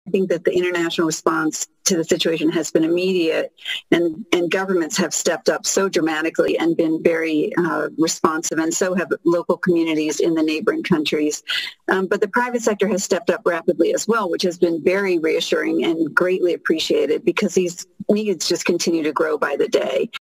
think that the international response to the situation has been immediate, and governments have stepped up so dramatically and been very responsive, and so have local communities in the neighboring countries. But the private sector has stepped up rapidly as well, which has been very reassuring and greatly appreciated, because these needs just continue to grow by the day.